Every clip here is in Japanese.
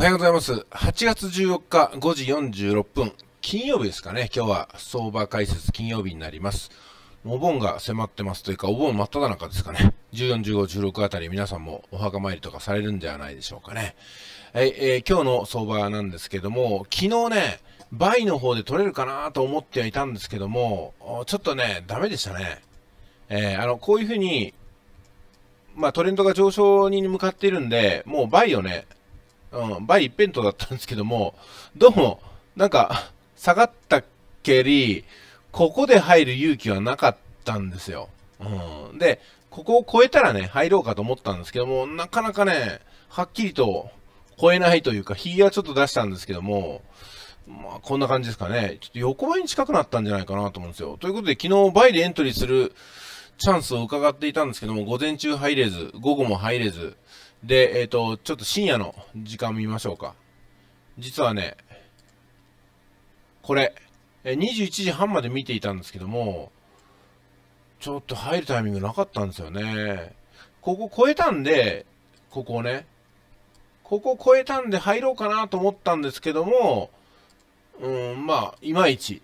おはようございます。8月14日5時46分、金曜日ですかね。今日は相場解説金曜日になります。お盆が迫ってますというか、お盆真っ只中ですかね。14、15、16あたり皆さんもお墓参りとかされるんではないでしょうかね。今日の相場なんですけども、昨日ね、バイの方で取れるかなと思ってはいたんですけども、ちょっとね、ダメでしたね。こういうふうに、トレンドが上昇に向かっているんで、もうバイをね、バイ一辺倒だったんですけども、どうも、なんか、下がったけり、ここで入る勇気はなかったんですよ。で、ここを超えたらね、入ろうかと思ったんですけども、なかなかね、はっきりと超えないというか、日はちょっと出したんですけども、こんな感じですかね。ちょっと横ばいに近くなったんじゃないかなと思うんですよ。ということで、昨日バイでエントリーするチャンスを伺っていたんですけども、午前中入れず、午後も入れず、で、ちょっと深夜の時間見ましょうか。実はね、これ、21時半まで見ていたんですけども、ちょっと入るタイミングなかったんですよね。ここ超えたんで、ここをね、ここ超えたんで入ろうかなと思ったんですけども、いまいち、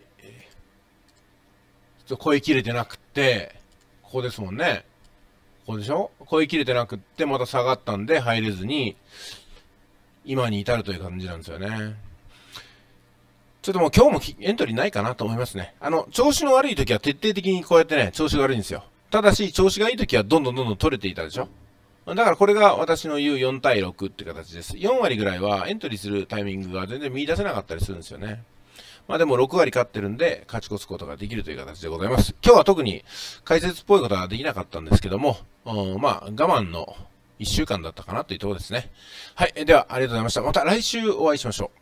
超えきれてなくって、ここですもんね。ここでしょ？超えきれてなくって、また下がったんで入れずに、今に至るという感じなんですよね。ちょっともう今日もエントリーないかなと思いますね。調子の悪い時は徹底的にこうやってね、調子が悪いんですよ。ただし、調子がいい時はどんどん取れていたでしょ。だからこれが私の言う4対6っていう形です。4割ぐらいはエントリーするタイミングが全然見出せなかったりするんですよね。でも6割勝ってるんで、勝ち越すことができるという形でございます。今日は特に解説っぽいことはできなかったんですけども、我慢の1週間だったかなというところですね。はい。では、ありがとうございました。また来週お会いしましょう。